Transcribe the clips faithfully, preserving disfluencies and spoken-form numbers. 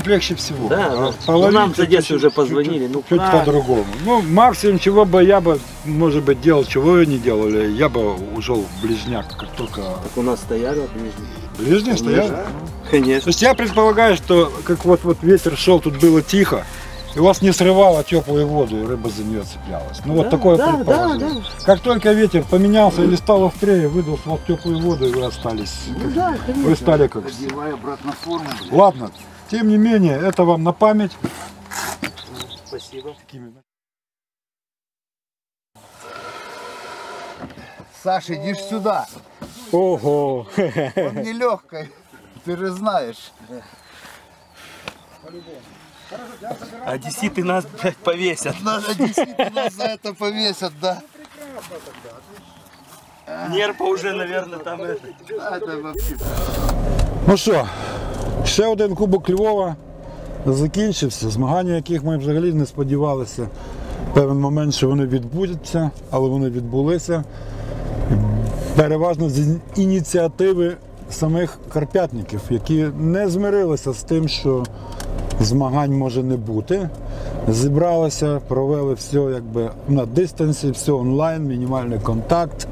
ловить легче всего. Да, а ну, нам в Одессе уже позвонили. Ну, чуть по-другому. Ну, максимум, чего бы я бы, может быть, делал, чего вы не делали, я бы ушел в ближняк, как только... Так у нас стояли ближние. Ближние стояли? Конечно. То есть я предполагаю, что как вот, вот ветер шел, тут было тихо, и вас не срывало теплую воду, и рыба за нее цеплялась. Ну, да, вот такое да, предположение. Да, да. Как только ветер поменялся или стал острее, выдал вас теплую воду, и вы остались. Ну, как, да, вы стали как... обратно форму. Ладно, тем не менее, это вам на память. Спасибо. Саша, иди сюда. Ого! Он нелегкий, ты же знаешь. Одесситы нас, блядь, повесят. Нас одесситы нас за это повесят, да. Нерпа уже, наверное, там это. Это вообще. Ну що, ще один Кубок Львова закінчився. Змагання, яких ми взагалі не сподівалися в певний момент, що вони відбудуться, але вони відбулися. Переважно з ініціативи самих карпятників, які не змирилися з тим, що змагань може не бути. Зібралися, провели все якби на дистанції, все онлайн, мінімальний контакт.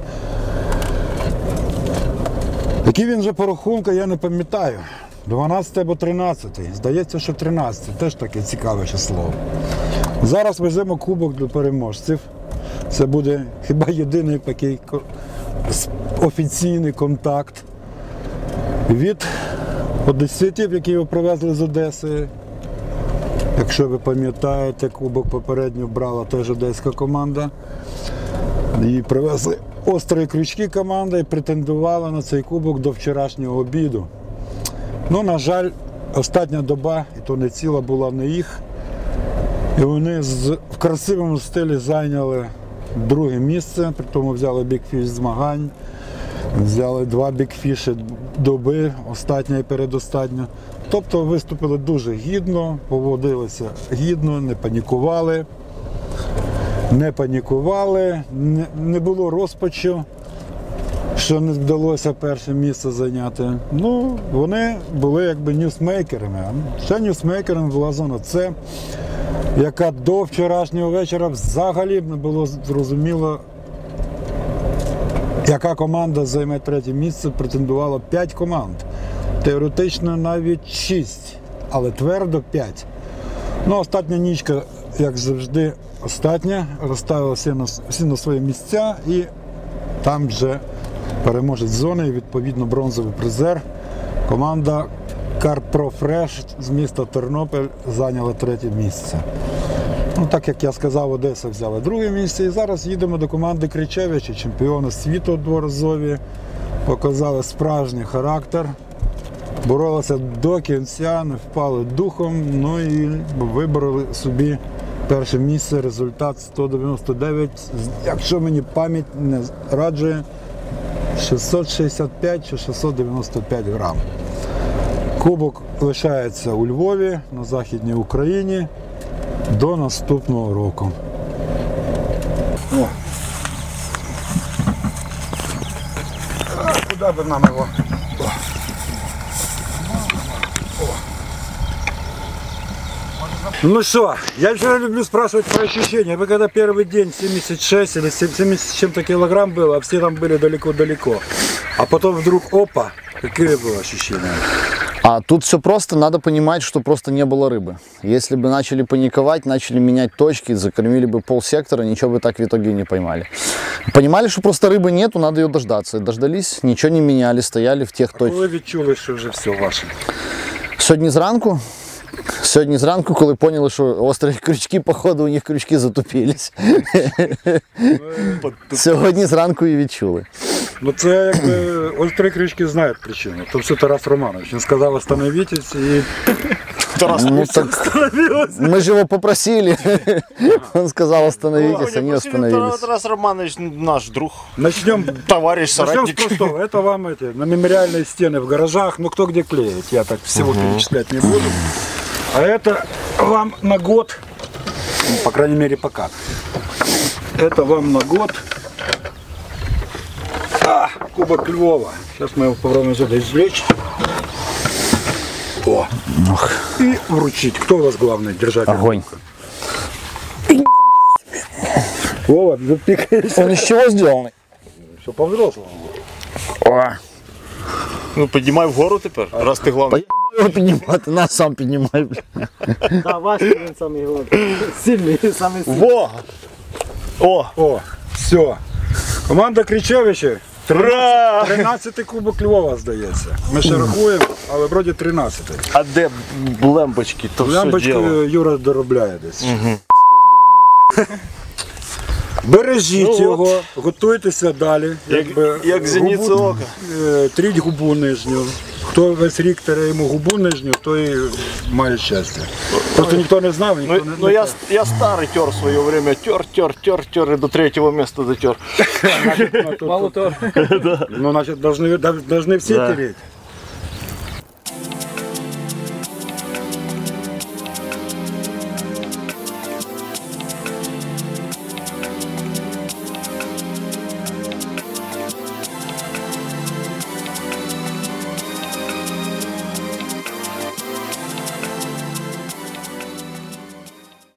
Який він вже по рахунку, я не пам'ятаю. дванадцятий або тринадцятий. Здається, що тринадцятий. Теж таке цікаве число. Зараз веземо кубок для переможців. Це буде хіба єдиний такий офіційний контакт від одеситів, які його привезли з Одеси. Якщо ви пам'ятаєте, кубок попередньо брала теж одеська команда. Її привезли острі крючки команда і претендувала на цей кубок до вчорашнього обіду. Ну, на жаль, остання доба, і то не ціла, була не їх. І вони з, в красивому стилі зайняли друге місце, при тому взяли бікфіш змагань, взяли два бікфіші доби, остання і передостання. Тобто виступили дуже гідно, поводилися гідно, не панікували. Не панікували, не, не було розпачу, що не вдалося перше місце зайняти. Ну, вони були якби ньюсмейкерами. Ще ньюсмейкером була зона С, яка до вчорашнього вечора взагалі не було зрозуміло, яка команда займе третє місце. Претендувало п'ять команд. Теоретично навіть шість, але твердо п'ять. Ну, остання нічка, як завжди, остання, розставила всі на, всі на свої місця, і там вже переможець зони і відповідно бронзовий призер. Команда Карпро Фреш з міста Тернопіль зайняла третє місце. Ну, так як я сказав, Одеса взяла друге місце, і зараз їдемо до команди Кричевичі, чемпіони світу дворазові, показали справжній характер. Боролися до кінця, не впали духом, ну і вибороли собі перше місце, результат сто дев'яносто дев'ять, якщо мені пам'ять не раджує, шістсот шістдесят п'ять чи шістсот дев'яносто п'ять грам. Кубок лишається у Львові, на Західній Україні, до наступного року. О. А куди би нам його? Ну что, я всегда люблю спрашивать про ощущения. Вы когда первый день семьдесят шесть или семьдесят с чем-то килограмм было, а все там были далеко-далеко, а потом вдруг опа, какие было ощущения? А тут все просто, надо понимать, что просто не было рыбы. Если бы начали паниковать, начали менять точки, закормили бы полсектора, ничего бы так в итоге не поймали. Понимали, что просто рыбы нету, надо ее дождаться. Дождались, ничего не меняли, стояли в тех точках. Вы відчули, що вже все ваше? Сьогодні зранку, сьогодні зранку, коли поняли, що острі крючки, походу, у них крючки затупились. Сьогодні зранку і відчули. Ну це якби острі крючки знають причину. То все Тарас Романович. Він сказав остановитесь і Тарас ну, так, мы же его попросили. Он сказал остановитесь, они остановились. Тарас Романович наш друг. Начнем, товарищ, соратник. Начнем с простого. Это вам эти, на мемориальные стены в гаражах, ну кто где клеит. Я так всего угу. перечислять не буду. А это вам на год, ну, по крайней мере пока. Это вам на год. А, Кубок Львова. Сейчас мы его попробуем сюда извлечь. О. И вручить. Кто у вас главный держатель? Огонь. Вова, запикаешься. Он из чего сделанный? Все по-взрослому. О, Ну, піднімай вгору тепер, раз ти главний. его поднимать, нас сам поднимай, бля. Да, ваш він самий головний. Сильний, самий сильний. Во! О! О, все. Команда Кричевичі. Ура! тринадцятий кубок Львова, здається. Ми ще рахуємо, але вроді тринадцятий. А де блембочки? То все Лямбочку діло. Юра доробляє десь. Бережіть Ну, його, готуйтеся далі. Якби, як зеніце губу- ока. е, Тріть губу нижню. Хто весь рік тере йому губу нижню, той має щастя. Просто ніхто не знав, ніхто Ну, не, ну не я, я старый тер в свое время, тер, тер, тер, тер, и до третьего места дотер. Ну, значить, должны, должны всі Да. тереть.